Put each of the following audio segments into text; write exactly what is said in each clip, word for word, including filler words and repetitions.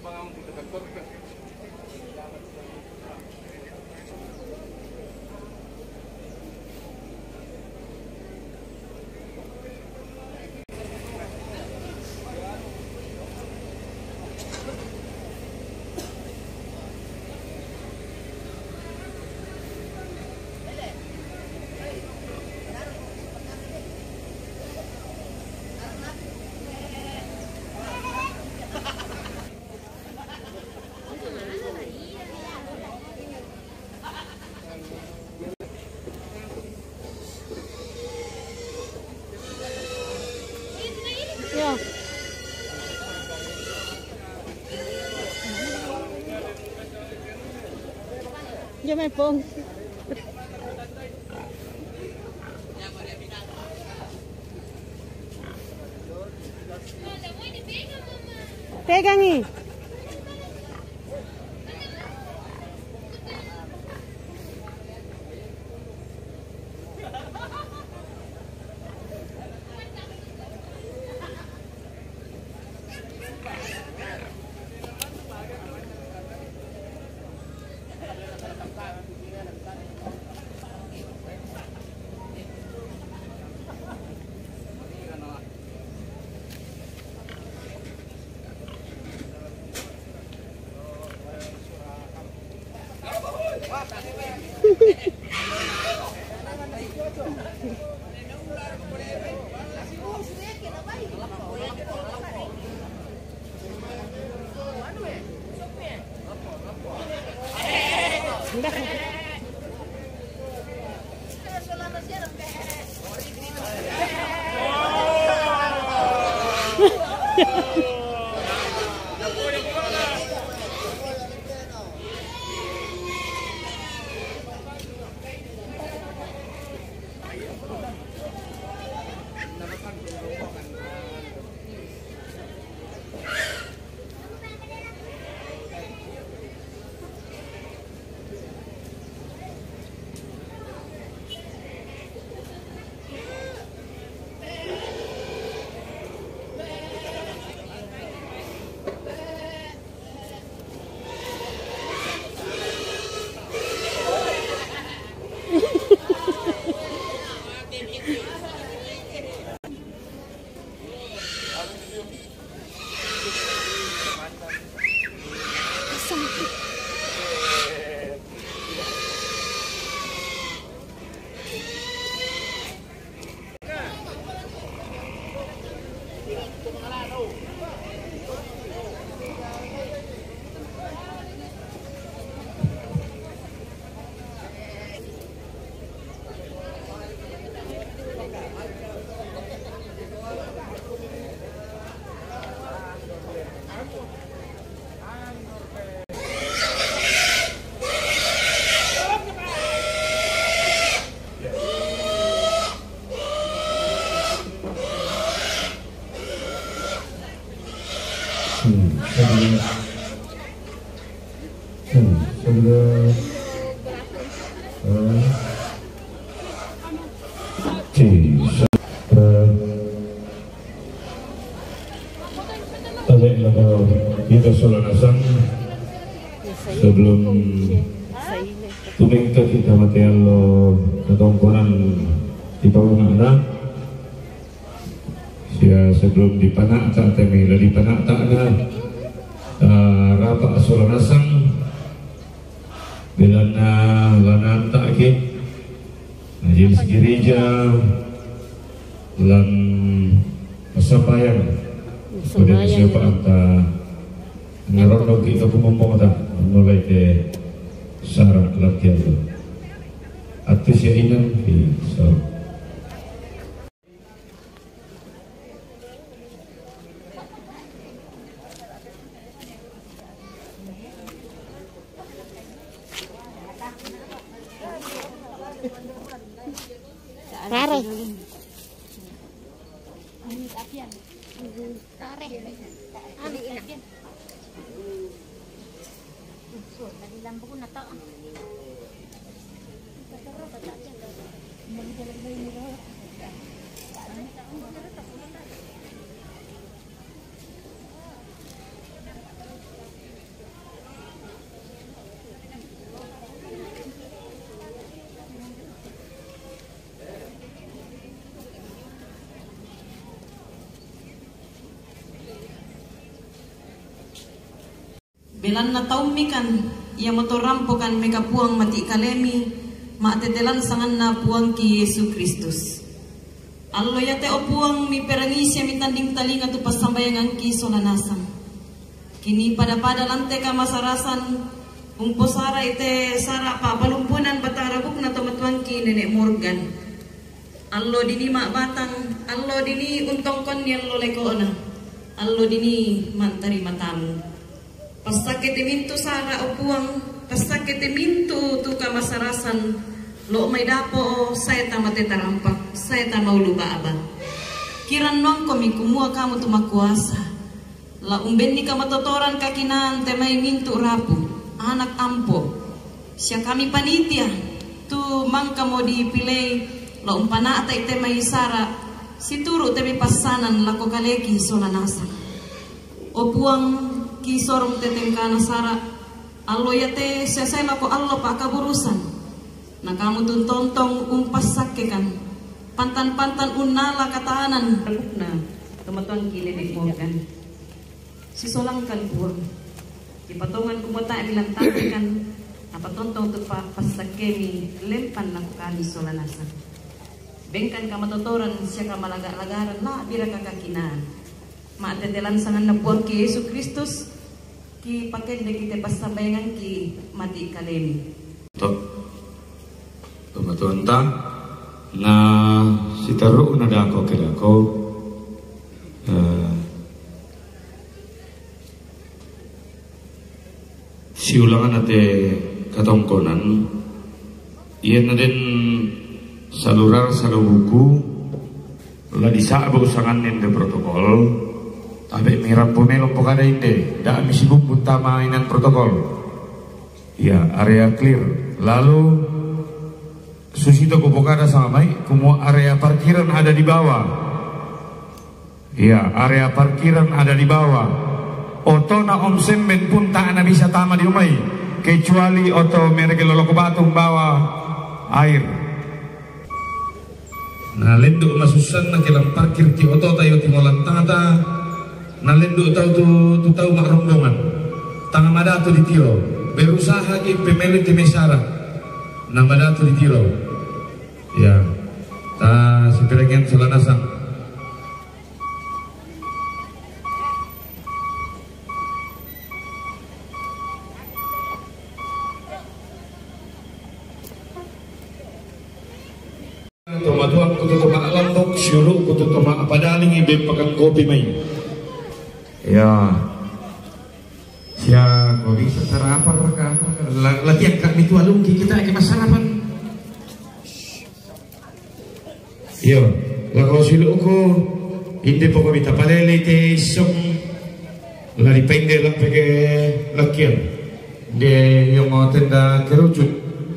Yo me pongo. Pegan nih. Kita sholat asar sebelum tuming ke kita mati Allah ketongkonan di bawah anak sia sebelum dipanak tak temila dipanak tak ada rapat sholat asar bilana lanam takkit majelis gereja lan pesampayan pada siapa anta ngarono kita kumomong tak mulai ke syarat latihan tu atas ya inang so Tarik. Belan na taumikan, iya motorampokan meka puang mati kalemi, matetelan sangan na puang ki Yesus Kristus. Allo yate o puang mi perangisya mi tanding talinga tu pasambayangan ki solanasam. Kini pada-pada lante ka masarasan, umpo sara ite sara pa palumpunan batarabuk na tomatuan ki Nenek Morgan. Allo dini mak batang, allo dini untong kon yang lo lekona, allo dini mantari matamu. Pasakete mintu sara o puang, pasakete mintu tu ka masarasan, lo may dapo saya tamate tarampak, saya tamau luba aba. Kiran nong komi kumua kamu tu makuasa, la umben ni kamatotoran kakinan temay mintu rapu, anak ampo, siya kami panitia, tu mangka mo dipilay, la umpana atay temay sara, situru temi pasanan lako kaleki solanasa. O puang ki sorong teteng kana sara allo yate sesay lako allo pa kaburusan na kamu tun tontong umpas sakekan pantan-pantan unala katahanan na teman-teman ki Nenek Morgan si solang kali puang di patongan kumota bilang takan apa tontong tu pa pasakemi lempan na kali solanasan bengkan kamatotoran siya kamalagak-lagaran la bira kakakinan matetelan sangan na puang ki Yesus Kristus ki pakai de kita pasambayangan ki mati kalemi. Tok, teman-teman ta, na si taruh na dako kira ko, uh, si ulangan ate katongkonan, iyan na din salurar salubuku, la disabo sangan nende protokol. Tapi mirap pumelo pokada inde, dah misi bumbut mainan protokol. Ya, area clear. Lalu susito ko pokada sama mai, kumua area parkiran ada di bawah. Ya, area parkiran ada di bawah. Oto na om semben pun tak na bisa tama di umay, kecuali oto mereka lolok batung bawah air. Nah, lenduk masusan na kilang parkir ti oto tayo timolan tata. Nalendo tahu tu tu tahu mak rombongan tangan ada tu di tiro berusaha ki pemilik di mesara nama ada tu di tiro ya ta si peragian selanasan tomatuan kutu tomak lambok syuruk kutu tomak padaling ibe pakan kopi main. Ya, siya kau bisa sarapan mereka latihan kami tua lungki kita akan sarapan. Yo, lagu silu ko hindi po kami tapalele te isong lari pende lang peke lakian de yung mga tenda kerucut.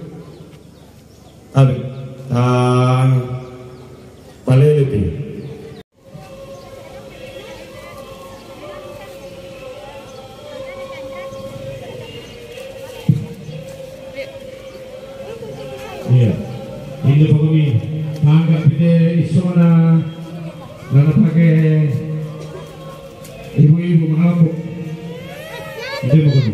Abi, ah, palele te. Iya, ini pokoknya anggap ini isona lalu pakai ibu-ibu mengapuk. Ini pokoknya.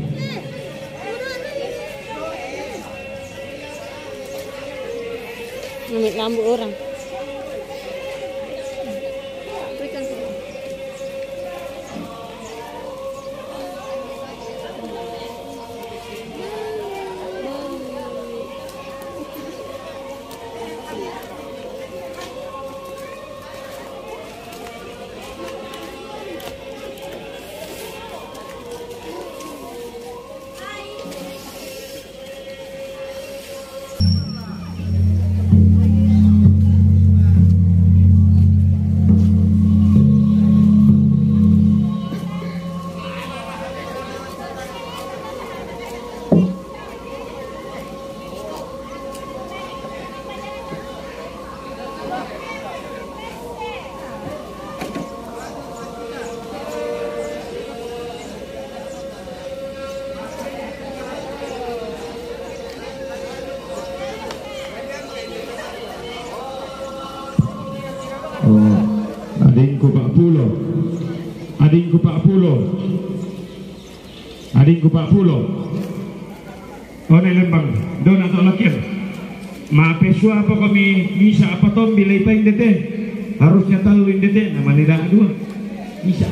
Ngambil lampu orang. Oh, adingku Pak Pulo, adingku Pak Pulo, adingku Pak Pulo. Oh ne lembang, don atau lakir. Ma pesua apa kami bisa apa tom bila ipain dete. Harusnya tahu dete nama nida dua. Bisa.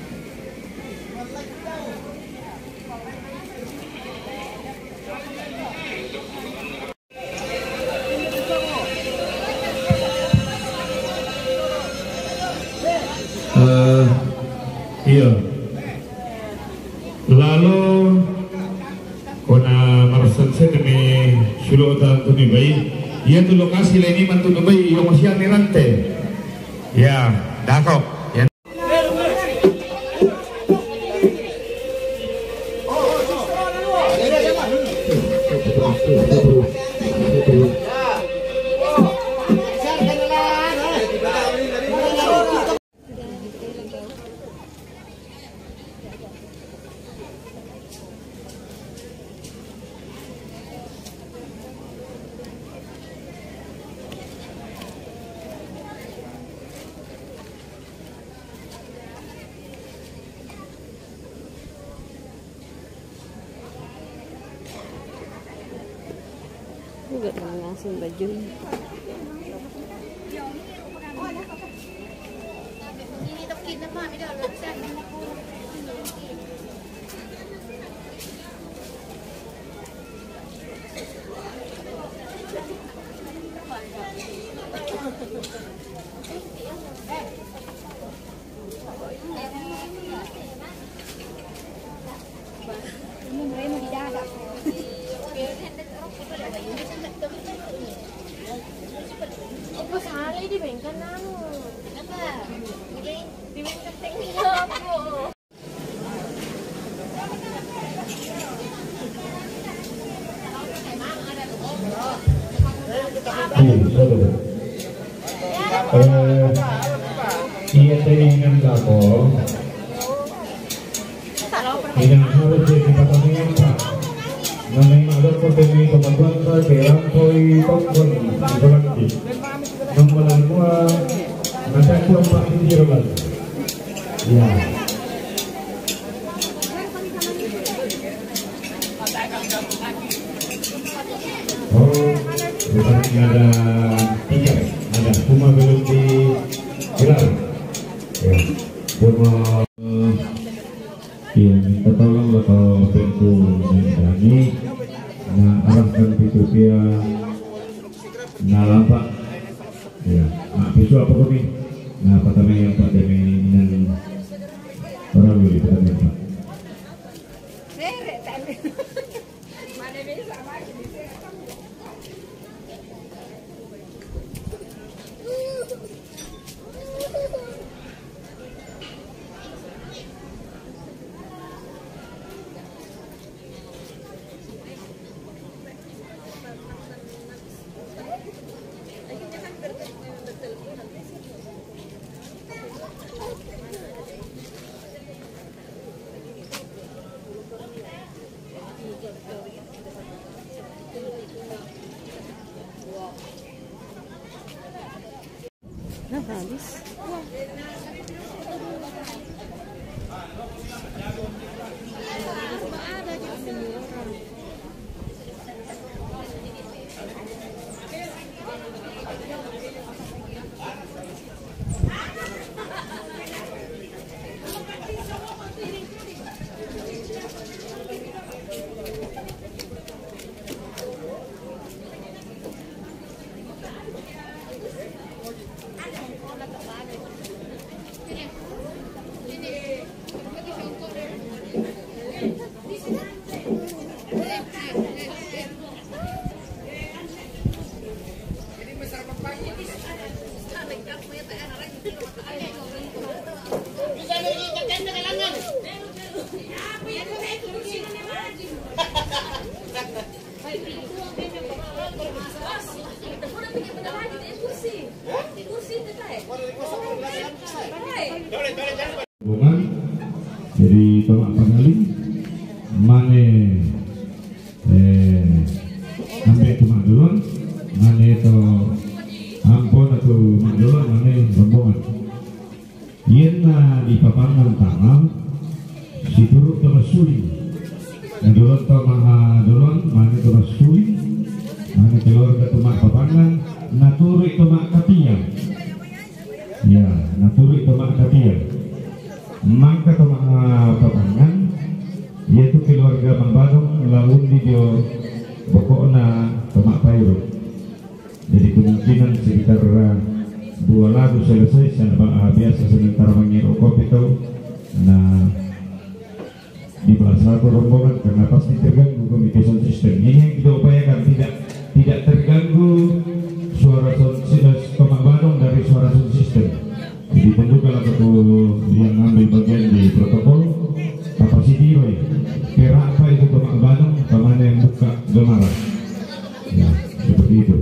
Uh, iya. Lalu kona marasan saya demi sulo ta tuni bayi. Ia tu lokasi lain mantu bayi yang masih ni rantai. Ya, dah kau. Ya. Gak mau ngasih baju. Iya dengan kamu, ini harus jadi pertanyaan Pak. Namanya ada potensi kemampuan saya koi tongkol di nomor dua nanti aku Pak di Jerman. Ya. Oh, bukan ada tiga, ada cuma belum di gelar. Ya, cuma ya minta tolong kalau penku menyanyi, nah arahkan pintu dia, nah lampak, ya, nah pisu apa kami, nah pertama yang Pak demi dan orang dulu pertama Pak. Nah, habis. Jadi tolak pengali mana eh sampai ke Madulon, mana itu ampun atau Madulon, mana rombongan. Ia di papangan tangan si turut tersuling Dulon to mga dulon, mani to masui, mani keluarga to mga papangan, naturi to mga katiyang. Ya, naturi to mga katiyang. Mangka to mga papangan, yaitu keluarga Mambadong laun di dio pokok na to mga payro. Jadi kemungkinan sekitar dua lagu selesai, sana biasa sementara mengirokop itu, nah di bahasa satu rombongan karena pasti terganggu communication system. Ini yang kita upayakan tidak tidak terganggu suara sound Tomak Badong dari suara sound system. Jadi tentu kalau satu yang ambil bagian di protokol kapasiti roy, kira apa itu Tomak Badong, kemana yang buka gemaran, ya seperti itu.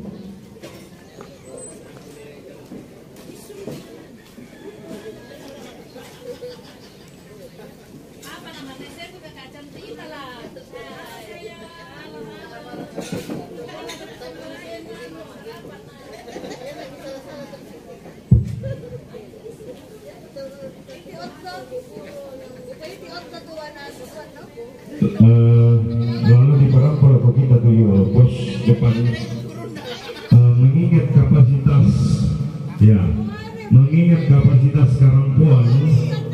Uh, lalu di beberapa kita tuh pos depan uh, mengingat kapasitas ya mengingat kapasitas Karangpoan